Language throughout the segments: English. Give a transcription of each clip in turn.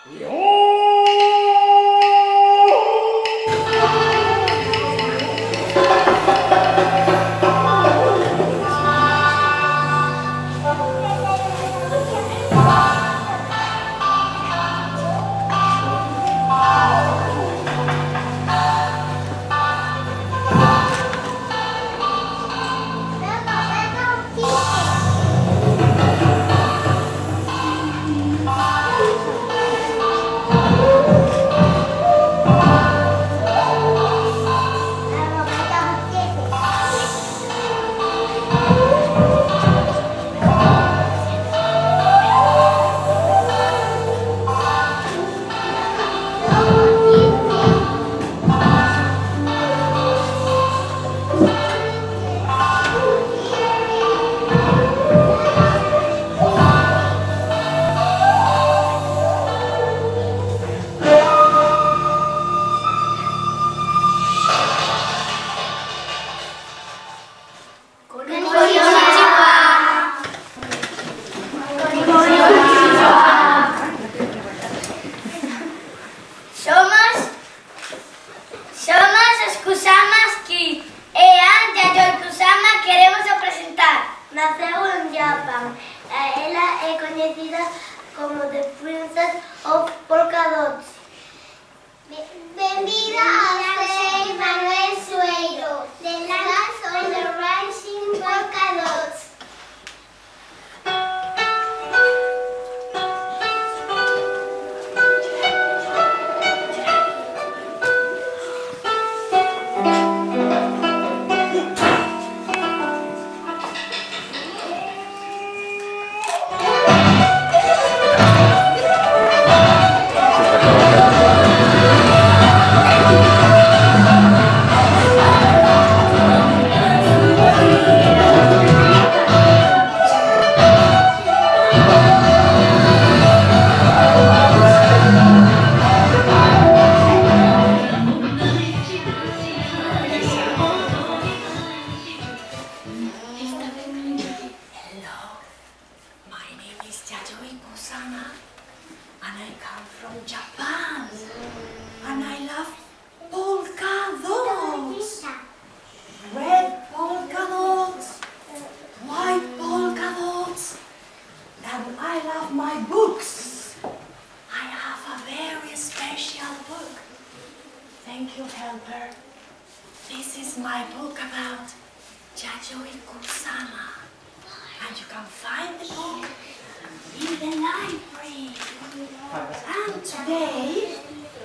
Naceu en Japón. Ela é coñecida como The Princess of Polka Dots. Benvida a Sei Manuel Sueiro, de Last on the Rising Polka Dots. And I come from Japan, and I love polka dots. Red polka dots, white polka dots, and I love my books. I have a very special book. Thank you, helper. This is my book about Yayoi Kusama, and you can find the book in the library. And today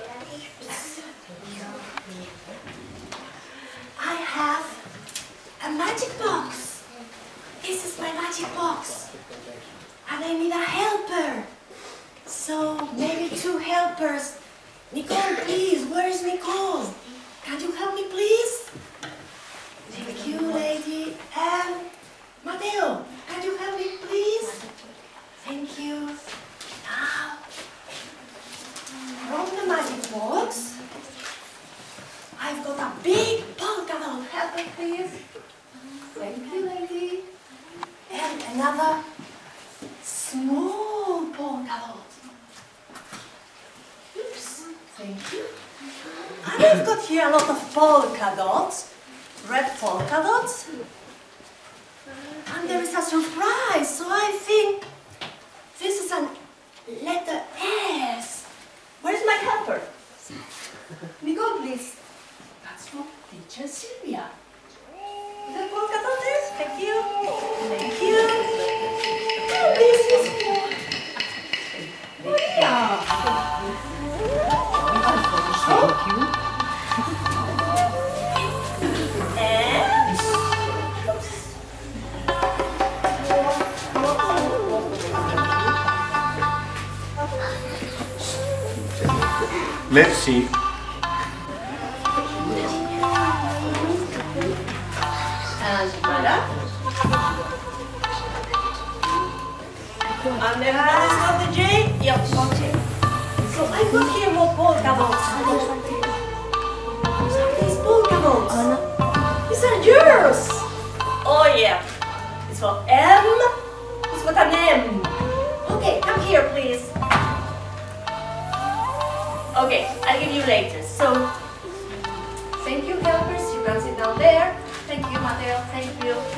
I have a magic box. This is my magic box. And I need a helper. So maybe two helpers. Nicole, please, where is Nicole? Can you help me, please? Thank you, lady. And Mateo, can you help me, please? Thank you. Now, from the magic box, I've got a big polka dot. Help me, please. Thank you, lady. And another small polka dot. Oops. Thank you. And I've got here a lot of polka dots, red polka dots. And there is a surprise, so I think this is a letter S. Where is my helper? Nicole, please. That's for teacher Sylvia. The polka dot is? Thank you. Thank you. And this is for Maria. Thank you. Let's see. And then that is not the J? Yep, okay. So I got here more polka dots. These polka dots. These are yours. Oh yeah. It's for M. It's got an M. Okay, come here, please. Okay, I'll give you later. So, thank you helpers, you can sit down there. Thank you Mateo, thank you.